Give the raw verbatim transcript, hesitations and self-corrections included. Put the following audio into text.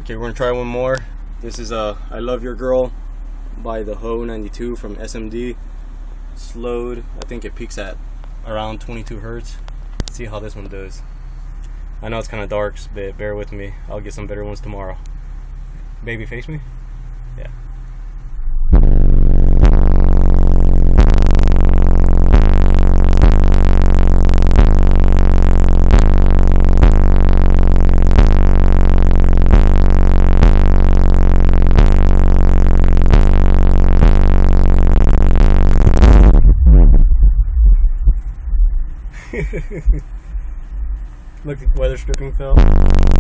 Okay, we're gonna try one more. This is uh, I Love Your Girl by the Ho ninety-two from S M D. Slowed, I think it peaks at around twenty-two hertz. Let's see how this one does. I know it's kind of dark, but bear with me. I'll get some better ones tomorrow. Baby, face me? Yeah. Look at weather stripping felt.